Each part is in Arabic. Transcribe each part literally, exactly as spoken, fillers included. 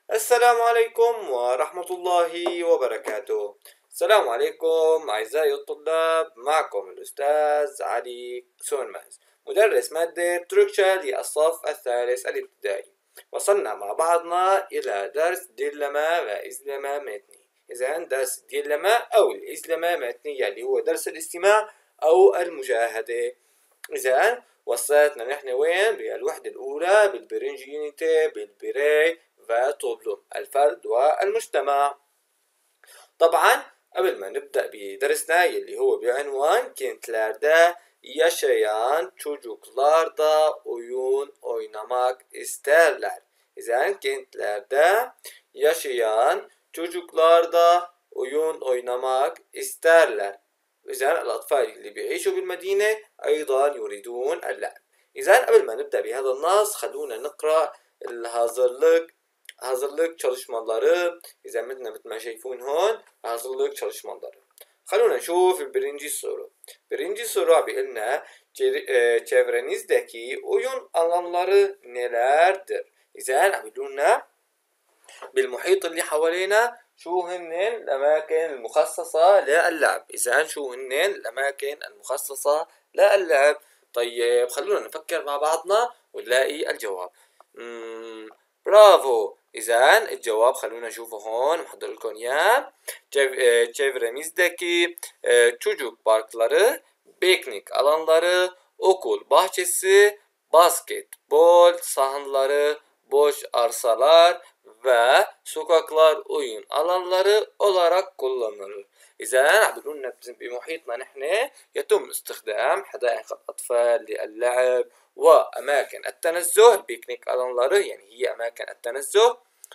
السلام عليكم ورحمة الله وبركاته. السلام عليكم أعزائي الطلاب، معكم الأستاذ علي سونماز، مدرس مادة تركيا للصف الثالث الابتدائي. وصلنا مع بعضنا إلى درس ديلما وإزلما متني. إذا درس ديلما أو الإزلما متنية اللي هو درس الاستماع أو المشاهدة. إذا وصلتنا نحن وين؟ بالوحدة الأولى بالبرنجينيتي بالبري وتوبلوم الفرد والمجتمع. طبعا قبل ما نبدأ بدرسنا يلي هو بعنوان kentlerde yaşayan çocuklarda oyun oynamak isterler. İzen kentlerde yaşayan çocuklarda oyun oynamak isterler. إذا الأطفال اللي بيعيشوا بالمدينة أيضا يريدون اللعب. إذا قبل ما نبدأ بهذا النص خلونا نقرأ الهازرلك hazırlık çalışmaları. إذا مثل مثل ما شايفون هون hazırlık çalışmaları. خلونا نشوف birinci soru. Birinci soru بيقولنا çevrenizdeki oyun alanları nelerdir? إذا عم بيقولنا بالمحيط اللي حوالينا شو هن الأماكن المخصصة للعب. إذا شو هن الأماكن المخصصة للعب؟ طيب خلونا نفكر مع بعضنا ونلاقي الجواب. مم. برافو. إذا الجواب خلونا نشوفه هون محضر لكم إياه. Çevremizdeki çocuk parkları, piknik alanları, okul bahçesi, basketbol sahaları, boş arsalar ve sokaklar oyun alanları olarak kullanılır. إذا عم بيقولنا بمحيطنا نحن يتم استخدام حدائق الأطفال للعب وأماكن التنزه بيكنيك alanları يعني هي أماكن التنزه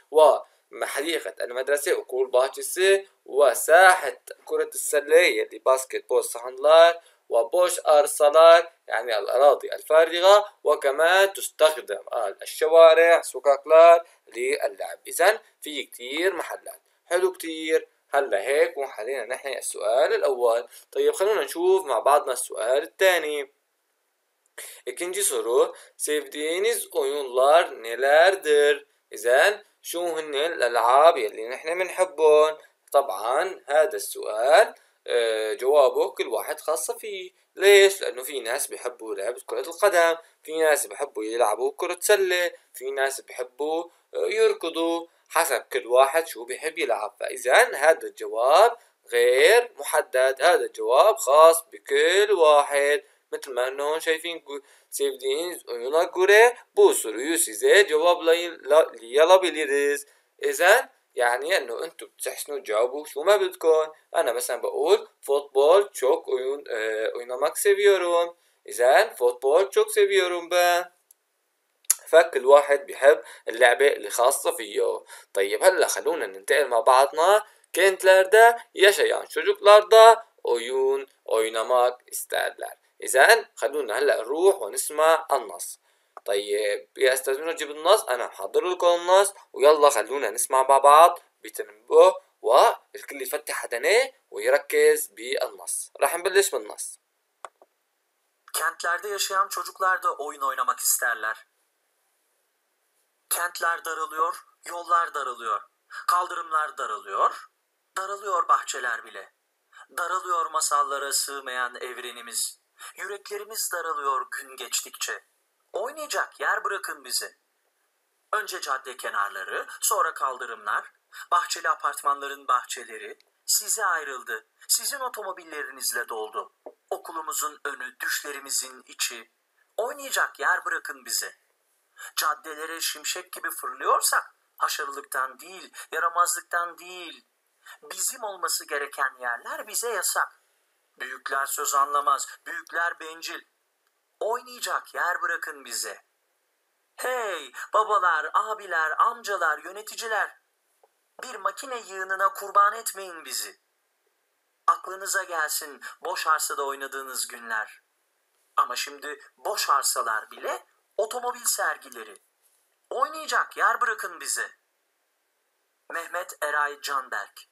وحديقة المدرسة وكول bahçesi وساحة كرة السلة يلي باسكتبول sahanlar وبوش أرسلات يعني الأراضي الفارغة وكمان تستخدم الشوارع سوكاكلار للعب. إذن في كتير محلات. حلو كتير. هلا هيك وحلينا نحن السؤال الأول. طيب خلونا نشوف مع بعضنا السؤال الثاني. İkinci soru, sevdiğiniz oyunlar nelerdir? إذن شو هن الألعاب يلي نحن بنحبهم؟ طبعا هذا السؤال جوابه كل واحد خاصة فيه. ليش؟ لأنه في ناس بيحبوا لعبة كرة القدم، في ناس بيحبوا يلعبوا كرة سلة، في ناس بيحبوا يركضوا، حسب كل واحد شو بيحب يلعب. فإذا هذا الجواب غير محدد، هذا الجواب خاص بكل واحد. مثل ما انه شايفين sevdiğiniz oyuna göre bu soruyu size cevaplayabiliriz. إذا يعني انه انتم بتحسنوا تجاوبوا شو ما بدكم. انا مثلا بقول futbol çok oyun e, oynamak seviyorum. إذا futbol çok seviyorum ben. فكل واحد بيحب اللعبة اللي خاصة فيه. طيب هلا خلونا ننتقل مع بعضنا. Kentlerde yaşayan çocuklarda oyun oynamak isterler. إذن خلونا هلا نروح ونسمع النص. طيب يا أستاذ منو تجيب النص؟ أنا محضر لكم النص ويلا خلونا نسمع مع بعض بتنبه والكل يفتح عينيه ويركز بالنص. راح نبلش بالنص. Kentlerde yaşayan çocuklar da oyun oynamak isterler. Kentler daralıyor, yollar daralıyor, kaldırımlar daralıyor, daralıyor bahçeler bile. Daralıyor masallara sığmayan evrenimiz. Yüreklerimiz daralıyor gün geçtikçe. Oynayacak yer bırakın bize. Önce cadde kenarları, sonra kaldırımlar, bahçeli apartmanların bahçeleri size ayrıldı. Sizin otomobillerinizle doldu. Okulumuzun önü, düşlerimizin içi. Oynayacak yer bırakın bize. Caddelere şimşek gibi fırlıyorsak haşarılıktan değil, yaramazlıktan değil. Bizim olması gereken yerler bize yasak. Büyükler söz anlamaz, büyükler bencil. Oynayacak yer bırakın bize. Hey babalar, abiler, amcalar, yöneticiler. Bir makine yığınına kurban etmeyin bizi. Aklınıza gelsin boş arsada oynadığınız günler. Ama şimdi boş arsalar bile otomobil sergileri. Oynayacak yer bırakın bize. Mehmet Eray Canberk.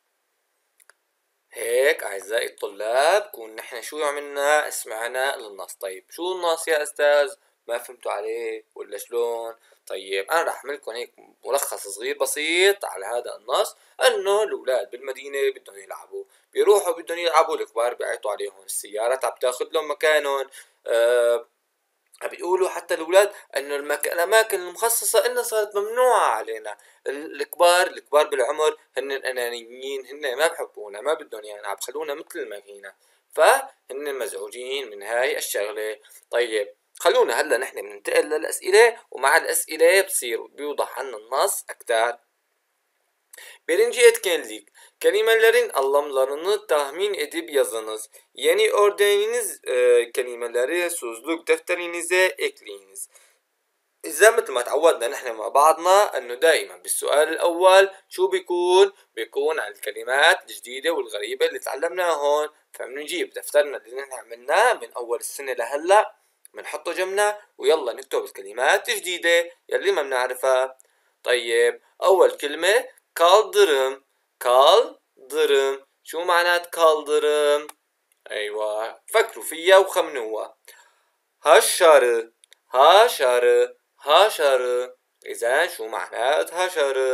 هيك أعزائي الطلاب كون نحن شو عملنا؟ سمعنا للنص. طيب شو النص يا أستاذ ما فهمتوا عليه ولا شلون؟ طيب أنا راح أعمل لكم هيك ملخص صغير بسيط على هذا النص، إنه الأولاد بالمدينة بدهم يلعبوا، بيروحوا بدهم يلعبوا، الكبار بيعيطوا عليهم، السيارات عم تاخذ لهم مكانهم. أه بيقولوا حتى الأولاد إنه المك... الأماكن المخصصة إلنا صارت ممنوعة علينا. الكبار الكبار بالعمر هن أنانيين، هن ما بحبونا، ما بدهم يعني، عم خلونا مثل ما فينا، فهن مزعوجين من هاي الشغلة. طيب خلونا هلا نحن بننتقل للأسئلة، ومع الأسئلة بصير بيوضح عنا النص أكتر. Birinci etkinlik. Kelimelerin anlamlarını tahmin edip yazınız. Yeni öğrendiğiniz e, kelimeleri sözlük defterinize ekleyiniz. إذا مثل ما تعودنا نحن مع بعضنا أنه دائما بالسؤال الأول شو بيكون؟ بيكون عن الكلمات الجديدة والغريبة اللي تعلمناهن، فبنجيب دفترنا اللي نحن عملناه من أول السنة لهلأ بنحطه جنبنا ويلا نكتب الكلمات الجديدة يلي ما بنعرفها. طيب أول كلمة kaldırım. kaldırım شو معنات kaldırım؟ أيوة فكروا فيها وخمنوها. هالشارة هاشارة هاشارة إذا شو معنات هاشارة؟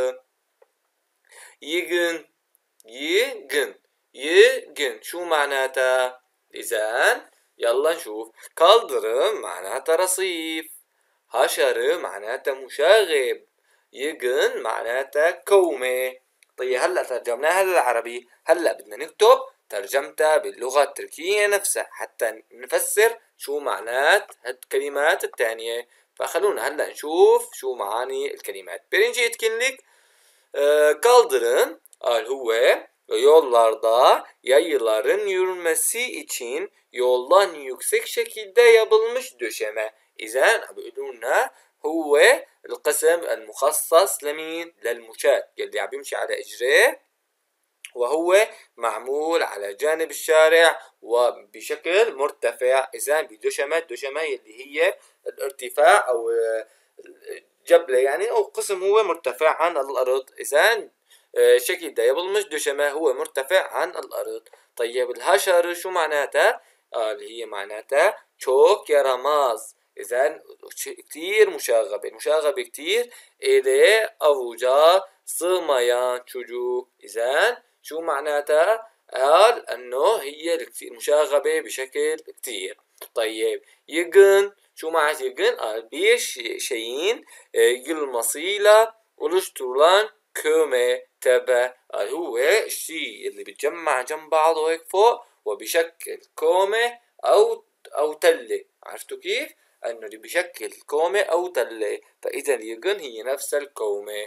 يجن يجن يجن شو معناتها؟ إذا يلا نشوف. kaldırım معناتها رصيف، هاشارة معناتها مشاغب، يجن معناتها كومة. طيب هلا ترجمناها للعربي، هلا بدنا نكتب ترجمتها باللغة التركية نفسها حتى نفسر شو معنات هالكلمات التانية. فخلونا هلا نشوف شو معاني الكلمات. Birinci etkinlik e, kaldırım قال هو yollarda yayların yürümesi için yoldan yüksek şekilde yapılmış döşeme. إذا عم بيقولوا لنا هو القسم المخصص لمين؟ للمشاة يلي عم بيمشي على إجريه، وهو معمول على جانب الشارع وبشكل مرتفع. إذا بدشمة، دشمة يلي هي الارتفاع أو جبلة يعني، أو قسم هو مرتفع عن الأرض. إذا شكل دا يبلمش دشمة هو مرتفع عن الأرض. طيب الهشر شو معناتها؟ آه اللي هي معناتها çok yaramaz. إذا كتير مشاغبة، مشاغبة كتير إلي أفوجا sığmayan çocuk. إذا شو معناتها؟ قال أنه هي الكتير مشاغبة بشكل كتير. طيب يجن شو معنات يجن؟ قال bir şeyin يلمصيلة oluşturulan كومة تبع. قال هو الشيء اللي بتجمع جنب بعضه هيك فوق وبشكل كومة أو أو تلة. عرفتوا كيف؟ أنه اللي بشكل كومة أو تلة، فإذا اليجن هي نفس الكومة.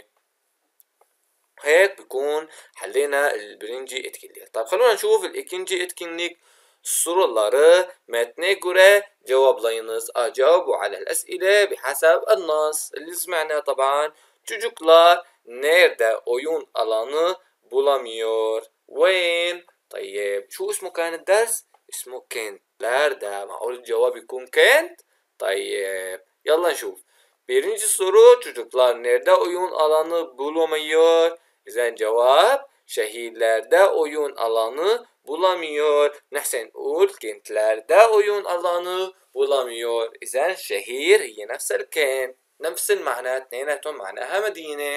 هيك بكون حلينا البرنجي etkinlik. طيب خلونا نشوف الإكنجي etkinlik. soruları metne göre cevaplayınız. أجاوبوا على الأسئلة بحسب النص اللي سمعناه طبعا. çocuklar nerede oyun alanı bulamıyor؟ وين؟ طيب شو اسمه كان الدرس؟ اسمه kentlerde. معقول الجواب يكون kent؟ طيب يلا نشوف. Birinci soru çocuklar nerede oyun alanı bulamıyor؟ إذا cevap şehirlerde oyun alanı bulamıyor. نحسن نقول kentlerde oyun alanı bulamıyor. إذا شهير هي نفس الكنت، نفس المعنى، اثنيناتهم معناها مدينة.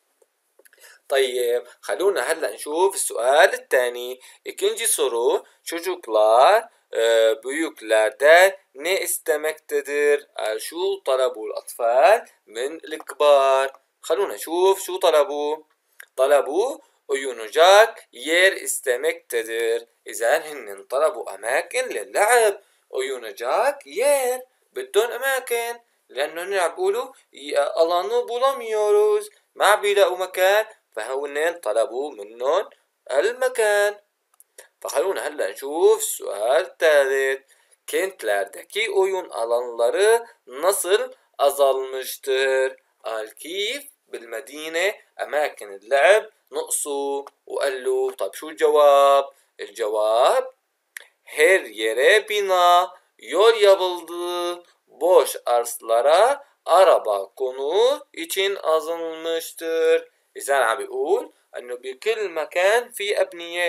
طيب خلونا هلا نشوف السؤال الثاني. İkinci soru çocuklar e, büyüklerde ne istemektedir؟ شو طلبوا الأطفال من الكبار؟ خلونا نشوف شو طلبوا. طلبوا oyuncak yer istemektedir. إذا هن طلبوا أماكن للعب. oyuncak yer بدهم أماكن، لأنه هن عم بيقولوا alanı bulamıyoruz، ما عم بيلاقوا مكان، فهن طلبوا منهم المكان. فخلونا هلا نشوف السؤال الثالث. Kentlerdeki oyun alanları nasıl azalmıştır؟ قال كيف بالمدينة أماكن اللعب نقصوا. وقال له طب شو الجواب؟ الجواب her yere bina yol yapıldı، boş arslara araba konu için azalmıştır. إذا عم بيقول أنه بكل مكان في أبنية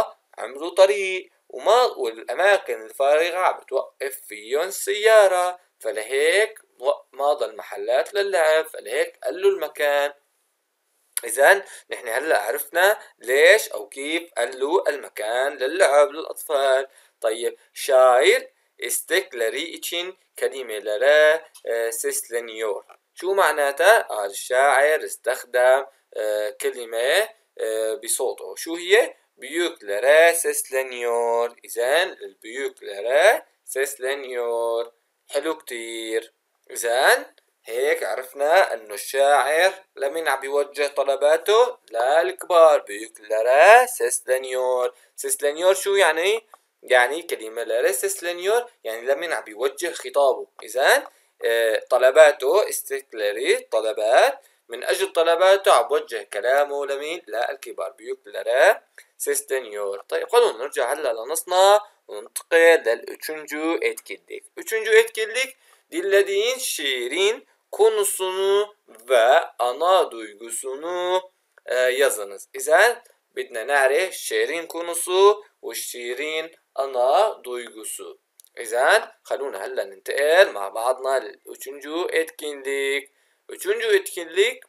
وعملوا طريق وما والأماكن الفارغة عم بتوقف فيهم السيارة، فلهيك ما ضل محلات للعب، فلهيك قلوا المكان. إذن نحن هلأ عرفنا ليش أو كيف قلوا المكان للعب للأطفال. طيب شاعر استكلري için kelimelere sesleniyor. شو معناتها؟ قال الشاعر استخدم كلمة بصوته. شو هي؟ büyüklere sesleniyor. إذن البيوكلere sesleniyor. حلو كتير. إذن هيك عرفنا انه الشاعر لمين عم بيوجه طلباته؟ للكبار. بيوكلره سيسلنيور. سيسلنيور شو يعني؟ يعني كلمة لره سيسلنيور يعني لمين عم بيوجه خطابه. إذن اه طلباته استكلري طلبات، من أجل طلباته عم بوجه كلامه لمين؟ للكبار. بيوكلره سيسلنيور. طيب خلونا نرجع هلا لنصنا وننتقل للüçüncü etkinlik. Üçüncü etkinlik dinlediğin şiirin konusunu ve ana duygusunu e, yazınız. İzen بدنا نعرف şiirin konusu والشiirin ana duygusu. İzen خلونا هلا ننتقل مع بعضنا للüçüncü etkinlik. Üçüncü etkinlik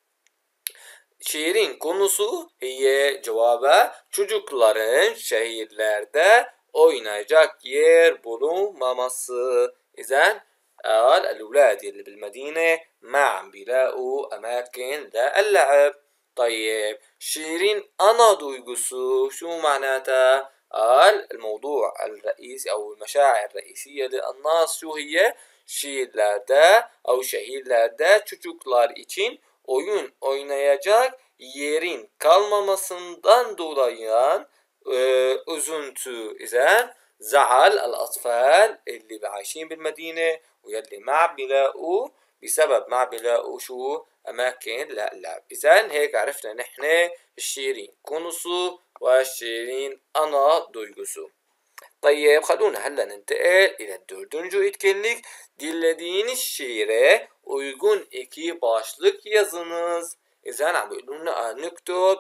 şiirin konusu hiye cevaba çocukların şehirlerde oynayacak yer bulunmaması. İzen قال الأولاد اللي بالمدينة ما عم بيلاقوا أماكن للعب. طيب شيرين أنا دويغوسو شو معناتها؟ قال الموضوع الرئيسي أو المشاعر الرئيسية للناس شو هي؟ şiirlerde أو şehirlerde çocuklar için oyun oynayacak yerin kalmamasından dolayı e, üzüntü. إذن زعل الأطفال اللي عايشين بالمدينة ويلي ما عم بيلاقوا بسبب ما عم بيلاقوا شو أماكن للعب. إذن هيك عرفنا نحن الشيرين كونسو والشيرين أنا دويغوسو. طيب خلونا هلا ننتقل إلى dördüncü etkinlik. Dinlediğiniz şiire uygun iki başlık yazınız. إذن عم بيقولوا لنا نكتب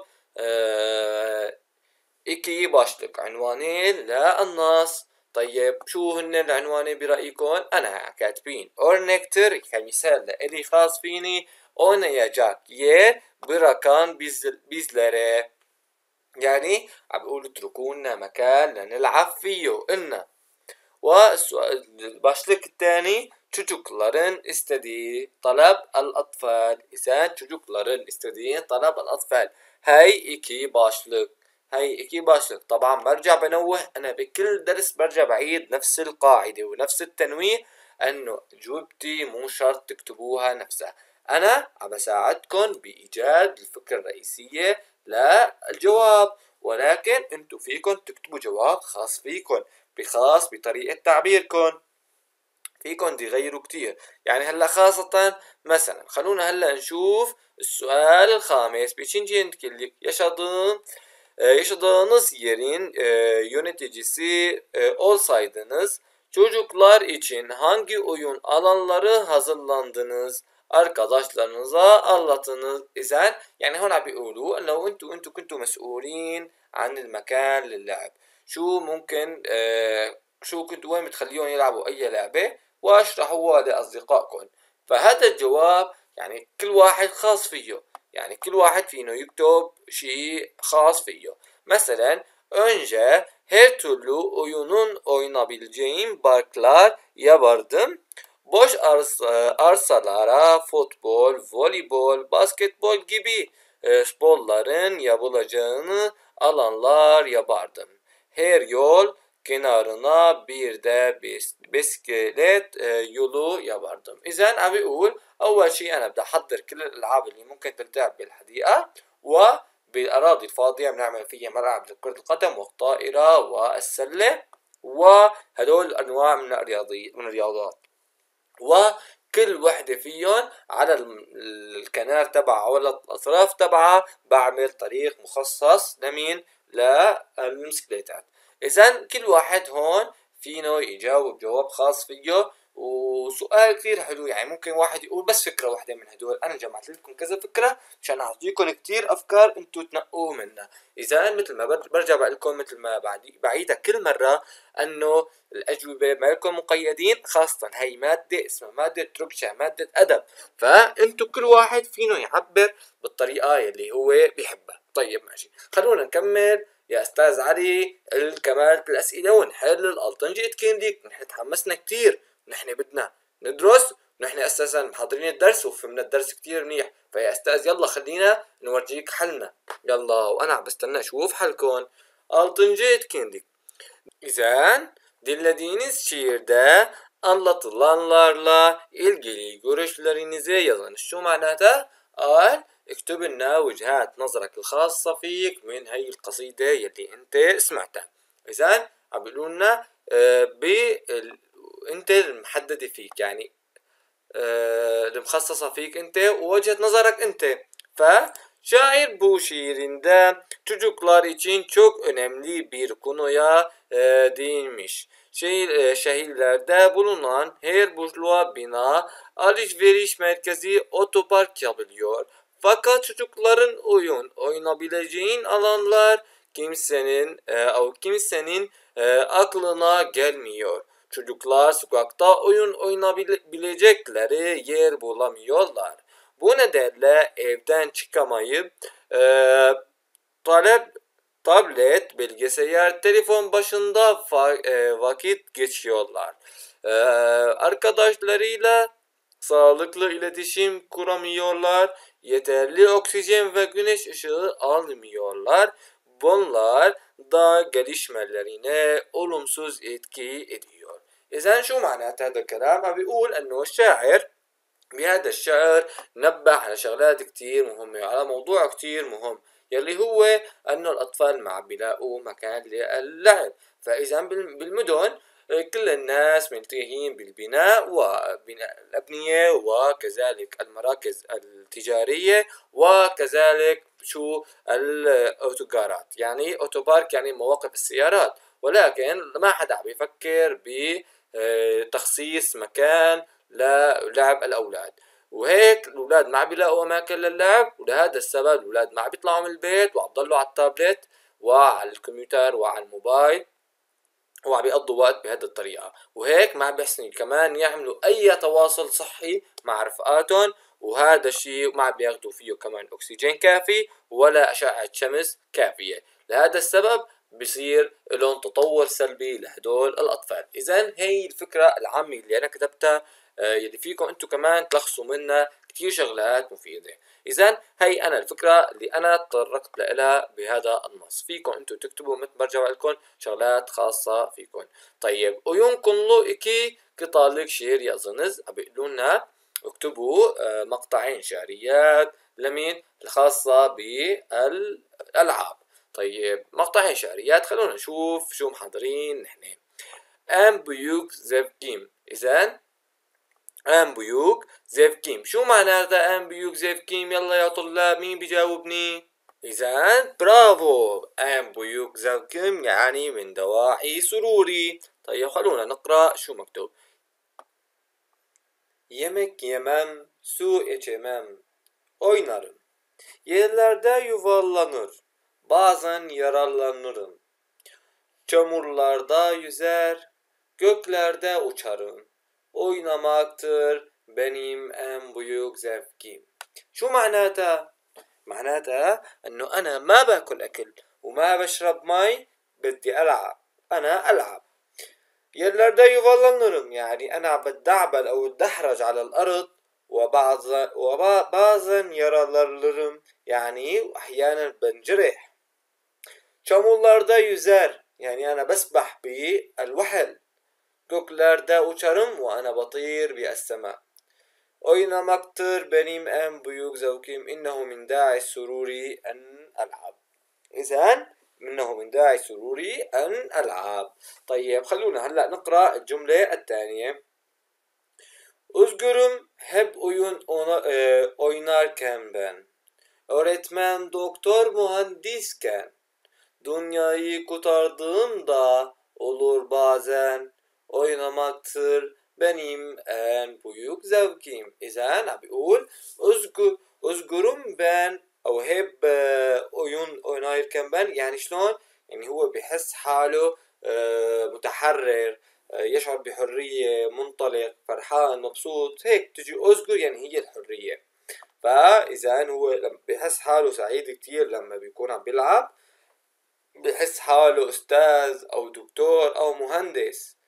iki başlık عنوانين للنص. طيب شو هن العنوانين برأيكم؟ أنا كاتبين örnektir كمثال لإلي خاص فيني oynayacak yer bırakan biz, bizlere. يعني عم بيقولوا اتركوا لنا مكان لنلعب فيه إلنا. والباشlık الثاني çocukların istediği talep الأطفال. إذن çocukların istediği talep الأطفال. هاي iki başlık. هاي iki başlık. طبعا برجع بنوه أنا بكل درس برجع بعيد نفس القاعدة ونفس التنويه أنه جوبتي مو شرط تكتبوها نفسها. أنا عم بساعدكم بإيجاد الفكرة الرئيسية للجواب، ولكن انتو فيكن تكتبوا جواب خاص فيكن بخاص بطريقة تعبيركن. فيكن تغيروا كتير. يعني هلا خاصة مثلا خلونا هلا نشوف السؤال الخامس. Beşinci etkinlik yaşadığın yaşadığınız yerin e, yöneticisi e, olsaydınız çocuklar için hangi oyun alanları hazırlandınız? arkadaşlarınıza anlatınız. إذن يعني هون عم بيقولوا انه انتوا انتوا كنتوا مسؤولين عن المكان للعب. شو ممكن آه شو كنتوا وين بتخليهم يلعبوا اي لعبة واشرحوها لأصدقائكم. فهذا الجواب يعني كل واحد خاص فيه. يعني كل واحد فينا يكتب شيء خاص فيه. مثلا önce her türlü oyunun oynabileceğim parklar yapardım. Boş arsa, arsalara futbol, voleybol, basketbol gibi e, sporların yapılacağını alanlar yapardım. Her yol kenarına bir de bisiklet e, yolu yapardım. إذن عم بيقول أول شيء أنا بدي أحضر كل الألعاب اللي ممكن تلتعب بالحديقة، وبالأراضي الفاضية بنعمل فيها ملعب لكرة القدم والطائرة والسلة وهدول أنواع من الرياضي من الرياضات. وكل وحدة فيهم على الكنار تبعها ولا الأطراف تبعها بعمل طريق مخصص لمين؟ للمسكليتات. إذن كل واحد هون فينه يجاوب جواب خاص فيه وسؤال كتير حلو. يعني ممكن واحد يقول بس فكرة واحدة من هدول، أنا جمعت لكم كذا فكرة مشان أعطيكم كتير أفكار أنتوا تنقوا منها. إذا مثل ما برجع بقول لكم، مثل ما بعيدها كل مرة، أنه الأجوبة ما لكم مقيدين، خاصة هي مادة اسمها مادة تربشة، مادة أدب، فأنتوا كل واحد فينا يعبر بالطريقة اللي هو بيحبها. طيب ماشي، خلونا نكمل يا أستاذ علي كمان الأسئلة ونحل الألطنجة كينديك. نحن تحمسنا كتير، نحن بدنا ندرس، نحن أساسا محضرين الدرس وفهمنا الدرس كتير منيح. فيا أستاذ يلا خلينا نورجيك حلنا، يلا وأنا عم بستنى أشوف حلكم. ألطنجة كينديك. İzen dinlediğiniz şiirde anlatılanlarla ilgili görüşlerinizi yazın. Şu manada قال اكتب لنا وجهات نظرك الخاصة فيك من هي القصيدة يلي انت سمعتها. إذن عم بيقولوا لنا ب انت المحددة فيك، يعني المخصصة فيك انت ووجهة نظرك انت. Şair bu şiirinde çocuklar için çok önemli bir konuya e, değinmiş. Şehir, e, şehirlerde bulunan her boşluğa bina, alışveriş merkezi, otopark yapılıyor. Fakat çocukların oyun oynayabileceğin alanlar kimsenin e, kimsenin e, aklına gelmiyor. Çocuklar sokakta oyun oynayabilecekleri yer bulamıyorlar. Bu nedenle evden çıkamayıp e, talep, tablet, bilgisayar, telefon başında e, vakit geçiyorlar. E, arkadaşlarıyla sağlıklı iletişim kuramıyorlar. Yeterli oksijen ve güneş ışığı almıyorlar. Bunlar da gelişmelerine olumsuz etki ediyor. إذن شو معنات هذا الكلام؟ عم بيقول أنه الشاعر بهذا الشعر نبه على شغلات كتير مهمة، على موضوع كتير مهم يلي هو أنه الأطفال ما عم بيلاقوا مكان للعب. فإذا بالمدن كل الناس ملتهين بالبناء وبناء الأبنية وكذلك المراكز التجارية وكذلك شو الأوتوغارات، يعني أوتوبارك يعني مواقف السيارات، ولكن ما حدا عم يفكر بتخصيص مكان للعب الأولاد. وهيك الأولاد ما عم بيلاقوا أماكن للعب، ولهذا السبب الأولاد ما عم بيطلعوا من البيت وعم ضلوا على التابلت وعلى الكمبيوتر وعلى الموبايل وعم بيقضوا وقت بهذه الطريقة. وهيك ما عم بيحسنوا كمان يعملوا أي تواصل صحي مع رفقاتهم، وهذا الشيء ما عم بياخدوا فيه كمان أكسجين كافي ولا أشعة شمس كافية. لهذا السبب بصير لهم تطور سلبي لهدول الأطفال. إذن هي الفكرة العامة اللي أنا كتبتها يلي فيكم أنتم كمان تلخصوا منها كتير شغلات مفيدة. إذن هي أنا الفكرة اللي أنا تطرقت لها بهذا النص. فيكم أنتم تكتبوا مثل برجع لكم شغلات خاصة فيكم. طيب ويمكن iki kıtalık şiir yazınız. بيقولوا لنا اكتبوا مقطعين شعريات لمين الخاصة بالألعاب. طيب مقطعين شعريات، خلونا نشوف شو محضرين نحن. En büyük zevkim. إذن en büyük zevkim. شو معناته en büyük zevkim؟ يلا يا طلاب مين بيجاوبني؟ إذن برافو، en büyük zevkim يعني من دواعي سروري. طيب خلونا نقرأ شو مكتوب. Yemek yemem, su içemem, oynarım. Yerlerde yuvarlanır, bazen yararlanırım. Çamurlarda yüzer, göklerde uçarım. Oynamaktır benim en büyük zevkim. شو معناتها؟ معناتها انه انا ما باكل اكل وما بشرب مي، بدي العب، انا العب. yerlerde yuvarlanırım يعني انا بتدعبل او اتدحرج على الارض، وبعضا yaralanırım يعني احيانا بنجرح. çamurlarda yüzer يعني انا بسبح بالوحل. göklerde uçarım وأنا بطير بالسماء. Oynamaktır benim en büyük zevkim. İnnehu min da'i sururi en ألعب. إذن إنه من داعي سروري أن ألعب. طيب خلونا هلأ نقرأ الجملة الثانية. Özgürüm hep oyun ona, e, oynarken ben. Öğretmen, doktor, mühendisken. Dünyayı kurtardığımda olur bazen. Oynamaktır benim en büyük zevkim. İzen عم بيقول اذكر اذكرهم ben او هيب oyun oynarken ben يعني شلون يعني هو بحس حاله متحرر يشعر بحرية منطلق فرحان مبسوط هيك تجي اذكر يعني هي الحرية. فإذا هو لما بحس حاله سعيد كتير لما بيكون عم بيلعب بحس حاله أستاذ أو دكتور أو مهندس.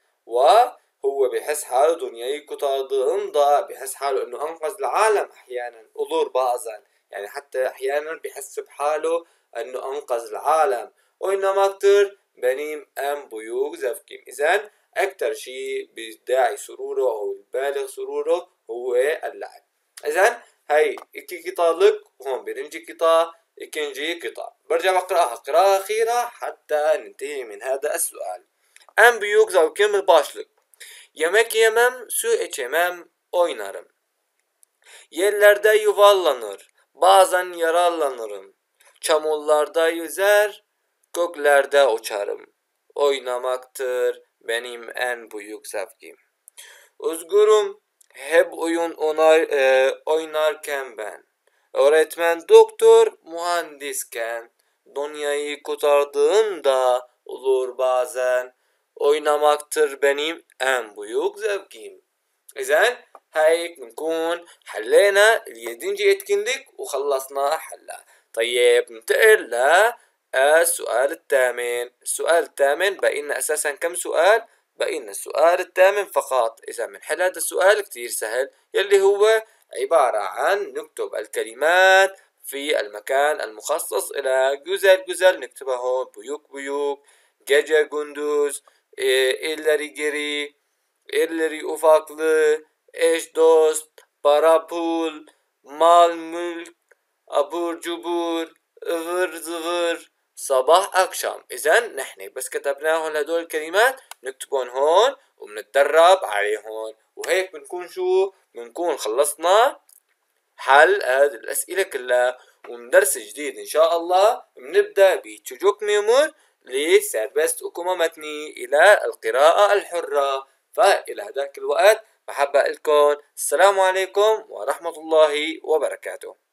وهو بحس حاله دنياي كتاضنضا بحس حاله إنه أنقذ العالم أحيانا أضر بعضا يعني حتى أحيانا بحس بحاله إنه أنقذ العالم. وإنما أكتر بنيم أم بيوك زفكيم. إذن أكتر شي بداعي سروره أو بالغ سروره هو اللعب. إذن هاي إكي قطع لك وهون برنجي قطع إكنجي قطع. برجع بقرأها قراءة أخيرة حتى ننتهي من هذا السؤال. En büyük zevkim başlık. Yemek yemem, su içemem, oynarım. Yerlerde yuvarlanır, bazen yararlanırım. Çamurlarda yüzer, göklerde uçarım. Oynamaktır benim en büyük zevkim. Özgürüm, hep oyun onar, e, oynarken ben. Öğretmen, doktor, mühendisken. Dünyayı kurtardığında olur bazen. Oynamaktır benim en büyük zevkim. إذن هيك بنكون حلينا اليدنجي اتكندك وخلصنا حلا. طيب ننتقل للسؤال الثامن. السؤال الثامن بقينا أساسا كم سؤال؟ بقينا السؤال الثامن فقط. إذا بنحل هذا السؤال كتير سهل يلي هو عبارة عن نكتب الكلمات في المكان المخصص إلى جزل جزل نكتبها هون بيوك بيوك gece gündüz illeri geri illeri ufaklı eş dost para pul mal mülk abur cubur ıvır zıvır صباح أكشام. إذن نحن بس كتبناهم هدول الكلمات نكتبهم هون وبنتدرب عليهم وهيك بنكون شو بنكون خلصنا حل هذه الأسئلة كلها. ومدرس جديد إن شاء الله بنبدأ بتشوجوك ميمور لسربست أكما متني إلى القراءة الحرة. فإلى هذاك الوقت بحب أقول لكم السلام عليكم ورحمة الله وبركاته.